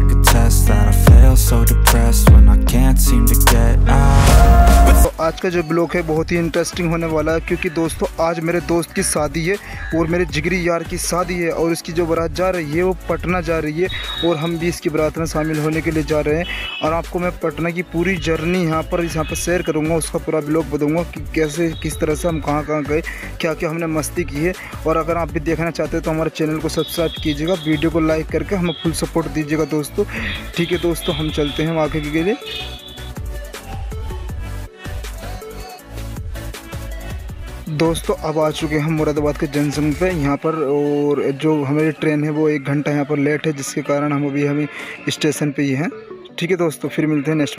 like a test that I fail, so depressed when I can't seem to get out. तो आज का जो blog है बहुत ही इंटरेस्टिंग होने वाला है, क्योंकि दोस्तों आज मेरे दोस्त की शादी है और मेरे जिगरी यार की शादी है, और इसकी जो बारात जा रही है वो पटना जा रही है, और हम भी इसकी बारात में शामिल होने के लिए जा रहे हैं। और आपको मैं पटना की पूरी जर्नी यहाँ पर शेयर करूँगा, उसका पूरा ब्लॉग बताऊँगा कि कैसे किस तरह से हम कहाँ कहाँ गए, क्या क्या हमने मस्ती की है। और अगर आप भी देखना चाहते हैं तो हमारे चैनल को सब्सक्राइब कीजिएगा, वीडियो को लाइक करके हमें फुल सपोर्ट दीजिएगा दोस्तों। ठीक है दोस्तों, हम चलते हैं आगे के लिए। दोस्तों अब आ चुके हैं हम मुरादाबाद के जंक्शन पे यहाँ पर, और जो हमारी ट्रेन है वो 1 घंटा यहाँ पर लेट है, जिसके कारण हम स्टेशन पे ही हैं। ठीक है दोस्तों, फिर मिलते हैं नेक्स्ट।